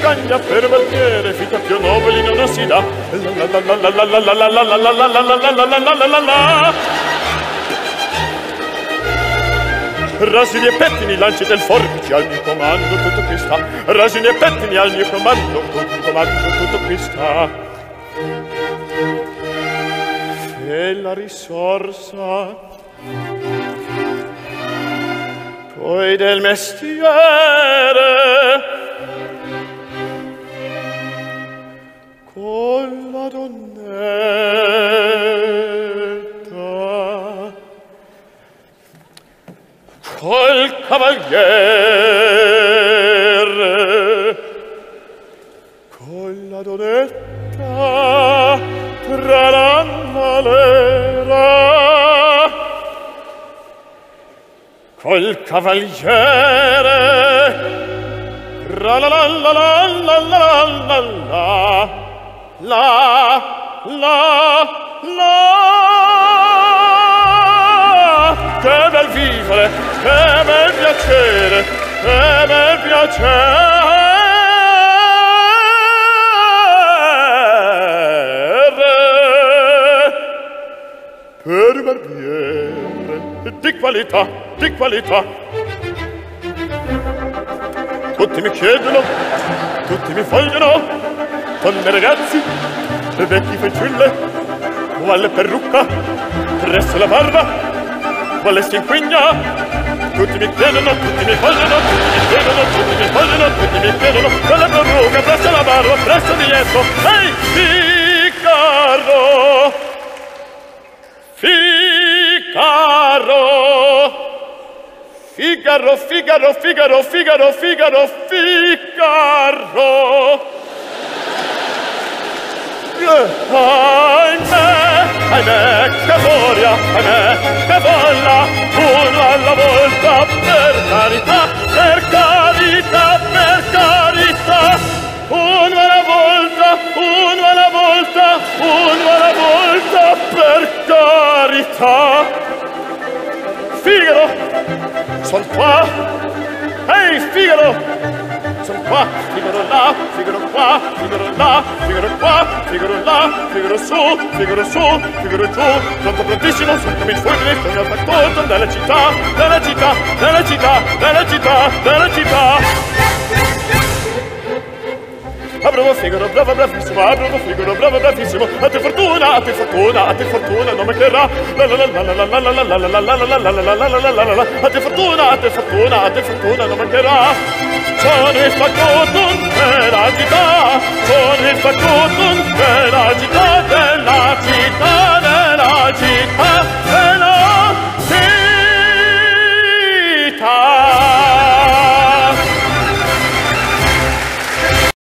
Cagna per barbiere, fica più nobili non si dà. Rasini e pettini, lanci del forbice al mio comando, tutto qui sta. Rasini e pettini al mio comando, tutto qui sta. E la risorsa poi del mestiere con la donnetta, col cavaliere, con la donnetta, tra l'annalera, col cavaliere, tra la la la la la la la la la. Che bel vivere, che bel piacere, che bel piacere. Per barbiere di qualità, di qualità. Tutti mi chiedono, tutti mi vogliono, donne ragazzi, vecchi fanciulle, quale perrucca, presso la barba, quale stinquigna. Tutti mi chiedono, tutti mi vogliono, tutti mi chiedono, tutti mi vogliono, tutti mi chiedono, quale perrucca, presso la barba, presso dietro. Ehi, Figaro! Figaro, Figaro, Figaro, Figaro, Figaro, Figaro, Figaro. Ahimè, che voglia, ahimè, che volla, uno alla volta, per carità, per carità, per carità. Uno alla volta, uno alla volta, uno alla volta, per carità. Figaro, son qua. Ehi, Figaro, son qua. Figaro là, Figaro qua, Figaro là, Figaro qua, Figaro là, Figaro su, Figaro su, Figaro giù. Pronto, prontissimo, sono come il fulmine, sono al factotum della città, della città, della città, della città, della città. Bravo Figaro, bravo, bravissimo, bravo Figaro, bravo, bravissimo. A te fortuna, a te fortuna, a te fortuna, non mancherà. La la la la la la la la la la la la la la la la. A te fortuna, a te fortuna, a te fortuna, non mancherà. Sono il factotum della città, sono il factotum